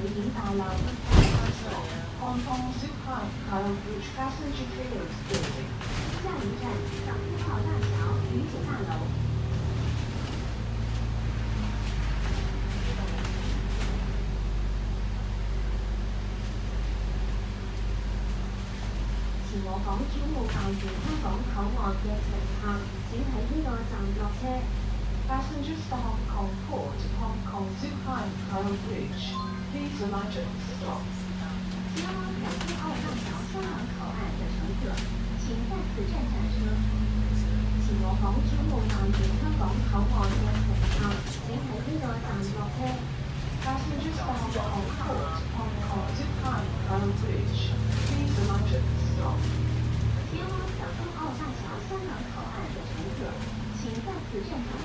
影大樓。 Hong Kong Zhuhai Kyle Bridge Passenger Trailers Building. 下一站港珠澳大桥渔景大楼。前往港珠澳大橋香港口岸嘅乘客，請喺呢個站落車。 Passengers for Hong Kong Port, Hong Kong Zhuhai Kyle Bridge. Please alight at the stop. 前往港珠澳大桥香港口岸的乘客，請在此站下車。前往港珠澳大橋香港口岸嘅乘客，請喺呢個站落車。 Passengers for Hong Kong Port, Hong Kong Zhuhai Kyle Bridge. Please alight at the stop. 前往港珠澳大橋香港口岸的乘客，請在此站下